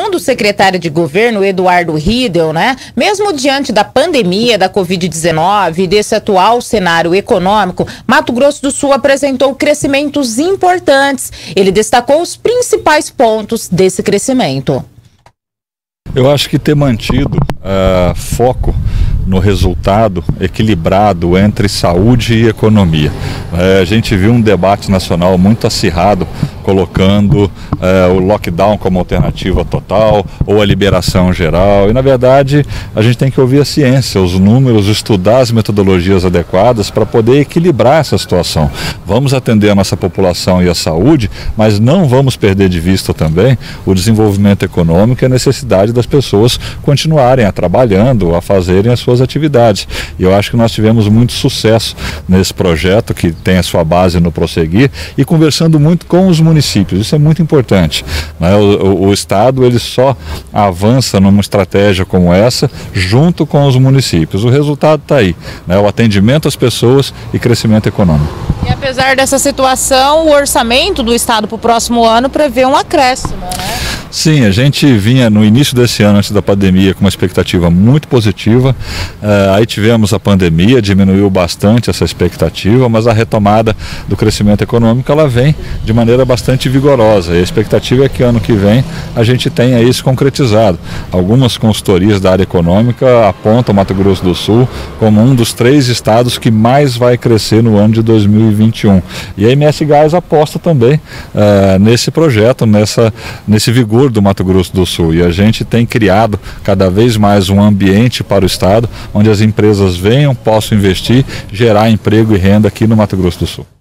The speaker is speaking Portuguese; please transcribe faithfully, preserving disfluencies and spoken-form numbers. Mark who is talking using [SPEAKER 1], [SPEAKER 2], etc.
[SPEAKER 1] Segundo o secretário de governo, Eduardo Riedel, né, mesmo diante da pandemia da covid dezenove e desse atual cenário econômico, Mato Grosso do Sul apresentou crescimentos importantes. Ele destacou os principais pontos desse crescimento.
[SPEAKER 2] Eu acho que ter mantido uh, foco no resultado equilibrado entre saúde e economia. Uh, a gente viu um debate nacional muito acirrado, colocando uh, o lockdown como alternativa total ou a liberação geral. E, na verdade, a gente tem que ouvir a ciência, os números, estudar as metodologias adequadas para poder equilibrar essa situação. Vamos atender a nossa população e a saúde, mas não vamos perder de vista também o desenvolvimento econômico e a necessidade das pessoas continuarem a trabalhando, a fazerem as suas atividades. E eu acho que nós tivemos muito sucesso nesse projeto, que tem a sua base no Prosseguir, e conversando muito com os municípios. Isso é muito importante, né? o, o, o Estado ele só avança numa estratégia como essa junto com os municípios. O resultado está aí, né? O atendimento às pessoas e crescimento econômico.
[SPEAKER 1] E apesar dessa situação, o orçamento do Estado para o próximo ano prevê um acréscimo, né?
[SPEAKER 2] Sim, a gente vinha no início desse ano, antes da pandemia, com uma expectativa muito positiva. Uh, aí tivemos a pandemia, diminuiu bastante essa expectativa, mas a retomada do crescimento econômico ela vem de maneira bastante vigorosa. E a expectativa é que ano que vem a gente tenha isso concretizado. Algumas consultorias da área econômica apontam o Mato Grosso do Sul como um dos três estados que mais vai crescer no ano de dois mil e vinte e um. E a M S Gás aposta também uh, nesse projeto, nessa, nesse vigor do Mato Grosso do Sul, e a gente tem criado cada vez mais um ambiente para o Estado onde as empresas venham, possam investir, gerar emprego e renda aqui no Mato Grosso do Sul.